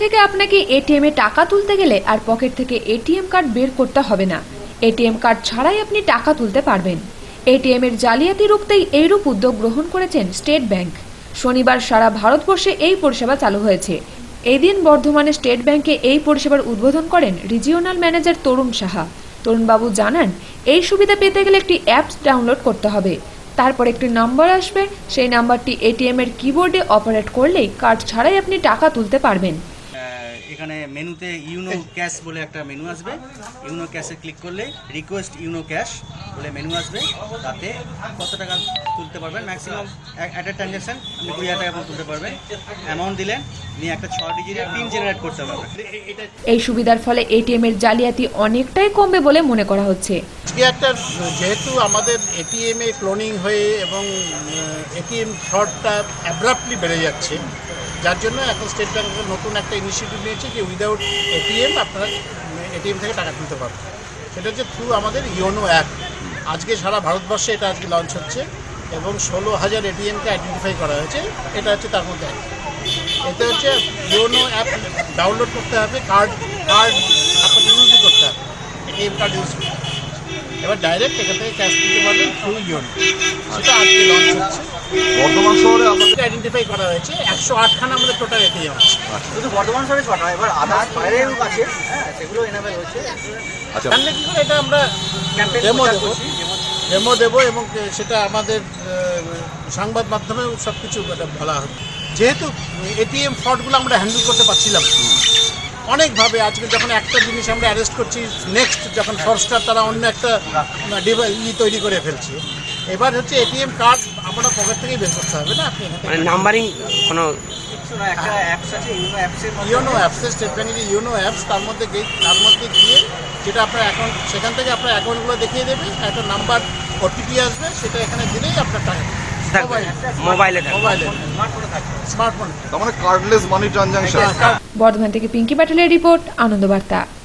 থেকে আপনাকে এটিএম এ টাকা তুলতে গেলে আর পকেট থেকে এটিএম কার্ড বের করতে হবে না। এটিএম কার্ড ছাড়াই আপনি টাকা তুলতে পারবেন। এটিএম এর জালিয়াতি রুখতেই এইরূপ উদ্যোগ গ্রহণ করেছেন স্টেট ব্যাংক। শনিবার সারা ভারতবর্ষে এই পরিষেবা চালু হয়েছে। এই দিন বর্ধমানে স্টেট ব্যাংকে এই পরিষেবার উদ্বোধন করেন রিজিওনাল ম্যানেজার তরুণ সাহা। তরুণবাবু জানান, এই সুবিধা পেতে গেলে একটি অ্যাপস ডাউনলোড করতে হবে। তারপর একটি নাম্বার আসবে, সেই নাম্বারটি এটিএম এর কিবোর্ডে অপারেট করলেই কার্ড ছাড়াই আপনি টাকা তুলতে পারবেন। এখানে মেনুতে ইউনো ক্যাশ বলে একটা মেনু আসবে। ইউনো ক্যাশে ক্লিক করলে রিকোয়েস্ট ইউনো ক্যাশ বলে মেনু আসবে। তাতে কত টাকা তুলতে পারবেন, ম্যাক্সিমাম অ্যাট এ ট্রানজ্যাকশন আপনি 20,000 টাকা তুলতে পারবেন। অ্যামাউন্ট দিলেন, নিয়ে একটা 6 ডিজিটের পিন জেনারেট করতে পারবেন। এই সুবিধার ফলে এটিএম এর জালিয়াতি অনেকটাই কমবে বলে মনে করা হচ্ছে। যেহেতু আমাদের এটিএম এ ক্লোনিং হয়ে এবং এটিএম ফ্রডটা অ্যাব্রাপ্টলি বেড়ে যাচ্ছে, যার জন্য এখন স্টেট ব্যাংক নতুন একটা ইনিশিয়েটিভ নিয়েছে যে উইদাউট এটিএম আপনারা এটিএম থেকে টাকা তুলতে পারবেন। সেটা হচ্ছে থ্রু আমাদের ইয়োনো অ্যাপ। আজকে সারা ভারতবর্ষে এটা আজকে লঞ্চ হচ্ছে এবং 16,000 এটিএমকে আইডেন্টিফাই করা হয়েছে। এটা হচ্ছে তার মধ্যে এতে হচ্ছে ইয়োনো অ্যাপ ডাউনলোড করতে হবে, কার্ড আপনাকে ইউজই করতে হবে, এটিএম কার্ড ইউজ করতে হবে। এবার ডাইরেক্ট এখান থেকে ক্যাশ দিতে পারবেন থ্রু ইয়োনো। সেটা আজকে লঞ্চ হচ্ছে। বর্ধমান শহরে আমাদের আইডেন্টিফাই করা হয়েছে 108খানা আমাদের টোটাল এটিএম আছে। শুধু বর্ধমান শহরে ছটা, এবার আদার্স বাইরেও আছে, সেগুলো এনাবেল হচ্ছে। আচ্ছা, জানলে কি করে এটা আমরা ডেমো দেবো এবং সেটা আমাদের সংবাদ মাধ্যমেও সব কিছু বলা হবে। যেহেতু এটিএম ফ্রডগুলো আমরা হ্যান্ডেল করতে পারছিলাম অনেকভাবে, আজকে যখন একটা জিনিস আমরা অ্যারেস্ট করছি, নেক্সট যখন ফরস্টার তারা অন্য একটা তৈরি করে ফেলছে। এবার হচ্ছে এটিএম কার্ড আমরা পকেট থেকেই বের করতে হবে না, আপনি নাম্বারিং কোনো একটা অ্যাপস আছে ইয়োনো অ্যাপসে, স্টেট ব্যাংকের যে ইয়োনো অ্যাপস, তার মধ্যে গিয়ে যেটা আপনার অ্যাকাউন্ট, সেখান থেকে আপনার অ্যাকাউন্টগুলো দেখিয়ে দেবে, একটা নাম্বার ওটিপি আসবে, সেটা এখানে দিলেই আপনার টাকা মোবাইলে স্মার্টফোন। তার মানে কার্ডলেস মানি ট্রানজাকশন। বর্ধমান থেকে পিঙ্কি প্যাটেলের রিপোর্ট, আনন্দবার্তা।